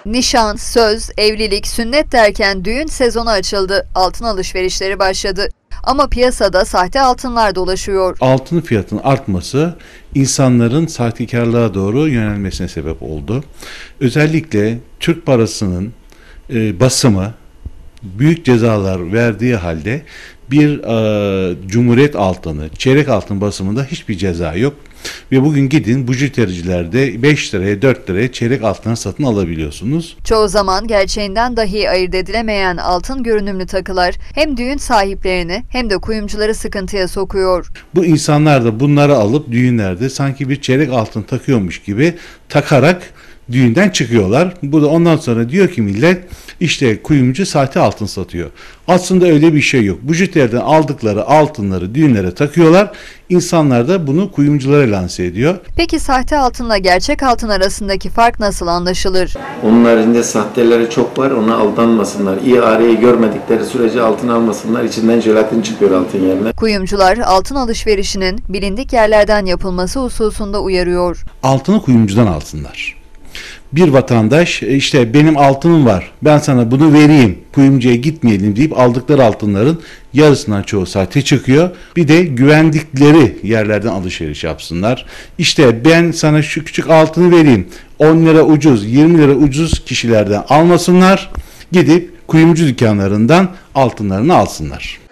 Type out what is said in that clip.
Nişan, söz, evlilik, sünnet derken düğün sezonu açıldı. Altın alışverişleri başladı. Ama piyasada sahte altınlar dolaşıyor. Altın fiyatının artması insanların sahtekarlığa doğru yönelmesine sebep oldu. Özellikle Türk parasının basımı büyük cezalar verdiği halde bir cumhuriyet altını, çeyrek altın basımında hiçbir ceza yok. Ve bugün gidin bujitericilerde 5 liraya 4 liraya çeyrek altın satın alabiliyorsunuz. Çoğu zaman gerçeğinden dahi ayırt edilemeyen altın görünümlü takılar hem düğün sahiplerini hem de kuyumcuları sıkıntıya sokuyor. Bu insanlar da bunları alıp düğünlerde sanki bir çeyrek altın takıyormuş gibi takarak düğünden çıkıyorlar. Bu da ondan sonra diyor ki millet işte kuyumcu sahte altın satıyor. Aslında öyle bir şey yok. Bujiteriden aldıkları altınları düğünlere takıyorlar. İnsanlar da bunu kuyumculara lanse ediyor. Peki sahte altınla gerçek altın arasındaki fark nasıl anlaşılır? Onun haricinde sahteleri çok var, ona aldanmasınlar. İareyi görmedikleri sürece altın almasınlar. İçinden jelatin çıkıyor altın yerine. Kuyumcular altın alışverişinin bilindik yerlerden yapılması hususunda uyarıyor. Altını kuyumcudan alsınlar. Bir vatandaş işte benim altınım var, ben sana bunu vereyim, kuyumcuya gitmeyelim deyip aldıkları altınların yarısından çoğu sahte çıkıyor. Bir de güvendikleri yerlerden alışveriş yapsınlar. İşte ben sana şu küçük altını vereyim, 10 lira ucuz, 20 lira ucuz kişilerden almasınlar, gidip kuyumcu dükkanlarından altınlarını alsınlar.